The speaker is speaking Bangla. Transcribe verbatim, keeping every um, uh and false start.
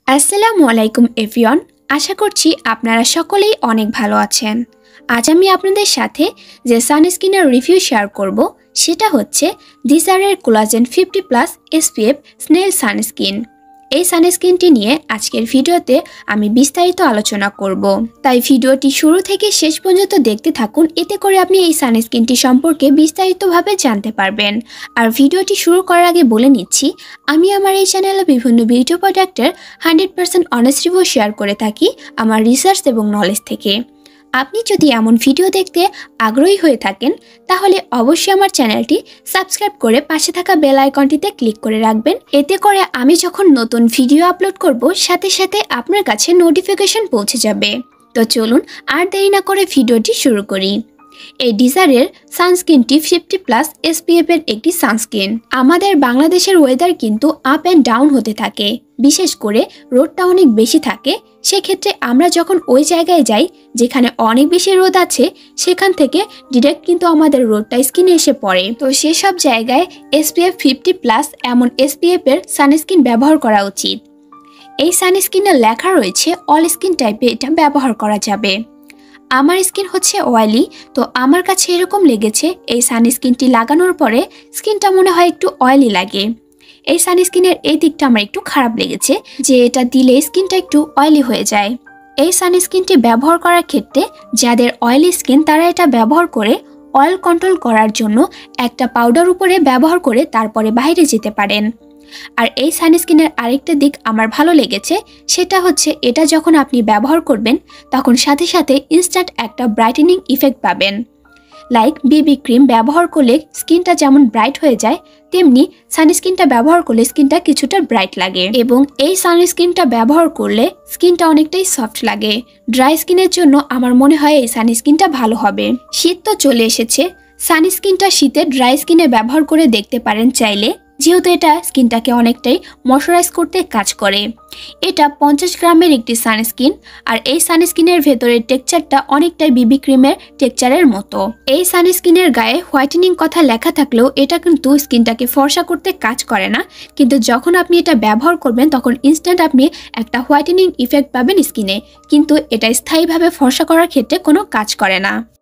আসসালামু আলাইকুম এভরিওয়ান, আশা করছি আপনারা সকলেই অনেক ভালো আছেন। আজ আমি আপনাদের সাথে যে সানস্ক্রিনের রিভিউ শেয়ার করব সেটা হচ্ছে দিসারের collagen fifty plus SPF snail sunscreen. এই সানস্ক্রিনটি নিয়ে আজকের ভিডিওতে আমি বিস্তারিত আলোচনা করব, তাই ভিডিওটি শুরু থেকে শেষ পর্যন্ত দেখতে থাকুন, এতে করে আপনি এই সানস্ক্রিনটি সম্পর্কে বিস্তারিতভাবে জানতে পারবেন। আর ভিডিওটি শুরু করার আগে বলে নিচ্ছি, আমি আমার এই চ্যানেলে বিভিন্ন বিউটি প্রোডাক্টের hundred percent honest review share করে থাকি আমার রিসার্চ এবং নলেজ থেকে। আপনি যদি এমন ভিডিও দেখতে আগ্রহী হয়ে থাকেন তাহলে অবশ্যই আমার চ্যানেলটি সাবস্ক্রাইব করে পাশে থাকা বেল আইকনটিতে ক্লিক করে রাখবেন, এতে করে আমি যখন নতুন ভিডিও আপলোড করব সাথে সাথে আপনার কাছে নোটিফিকেশন পৌঁছে যাবে। তো চলুন আর দেরি না করে ভিডিওটি শুরু করি। এই ডিজারের সানস্ক্রিনটি ফিফটি প্লাস এসপিএফ এর একটি সানস্ক্রিন। আমাদের বাংলাদেশের ওয়েদার কিন্তু আপ অ্যান্ড ডাউন হতে থাকে, বিশেষ করে রোদটা অনেক বেশি থাকে। সেক্ষেত্রে আমরা যখন ওই জায়গায় যাই যেখানে অনেক বেশি রোদ আছে, সেখান থেকে ডিরেক্ট কিন্তু আমাদের রোদটা স্কিনে এসে পড়ে। তো সেসব জায়গায় এসপিএফ ফিফটি প্লাস এমন এসপিএফ এর সানস্ক্রিন ব্যবহার করা উচিত। এই সানস্ক্রিনে লেখা রয়েছে অল স্কিন টাইপে এটা ব্যবহার করা যাবে। আমার স্কিন হচ্ছে অয়েলি, তো আমার কাছে এরকম লেগেছে এই সানস্ক্রিনটি লাগানোর পরে স্কিনটা মনে হয় একটু অয়েলি লাগে। এই সানস্ক্রিনের এই দিকটা আমার একটু খারাপ লেগেছে যে এটা দিলে স্কিনটা একটু অয়েলি হয়ে যায়। এই সানস্ক্রিনটি ব্যবহার করার ক্ষেত্রে যাদের অয়েলি স্কিন তারা এটা ব্যবহার করে অয়েল কন্ট্রোল করার জন্য একটা পাউডার উপরে ব্যবহার করে তারপরে বাইরে যেতে পারেন। আর এই সানস্ক্রিনের আরেকটা দিক আমার ভালো লেগেছে, সেটা হচ্ছে এটা যখন আপনি ব্যবহার করবেন তখন সাথে সাথে ইনস্ট্যান্ট একটা ব্রাইটেনিং ইফেক্ট পাবেন। লাইক বিবি ক্রিম ব্যবহার করলে স্কিনটা যেমন ব্রাইট হয়ে যায়, তেমনি সানস্ক্রিনটা ব্যবহার করলে স্কিনটা কিছুটা ব্রাইট লাগে। এবং এই সানস্ক্রিনটা ব্যবহার করলে স্কিনটা অনেকটাই সফট লাগে। ড্রাই স্কিনের জন্য আমার মনে হয় এই সানস্ক্রিনটা ভালো হবে। শীত তো চলে এসেছে, সানস্ক্রিনটা শীতে ড্রাই স্কিনে ব্যবহার করে দেখতে পারেন চাইলে, যেহেতু এটা স্কিনটাকে অনেকটাই ময়শ্চারাইজ করতে কাজ করে। এটা পঞ্চাশ গ্রামের একটি সানস্ক্রিন, আর এই সানস্ক্রিনের ভেতরের টেক্সচারটা অনেকটাই বিবি ক্রিমের টেক্সচারের মতো। এই সানস্ক্রিনের গায়ে হোয়াইটেনিং কথা লেখা থাকলেও এটা কিন্তু স্কিনটাকে ফর্সা করতে কাজ করে না, কিন্তু যখন আপনি এটা ব্যবহার করবেন তখন ইনস্ট্যান্ট আপনি একটা হোয়াইটেনিং ইফেক্ট পাবেন স্কিনে, কিন্তু এটা স্থায়ীভাবে ফর্সা করার ক্ষেত্রে কোনো কাজ করে না।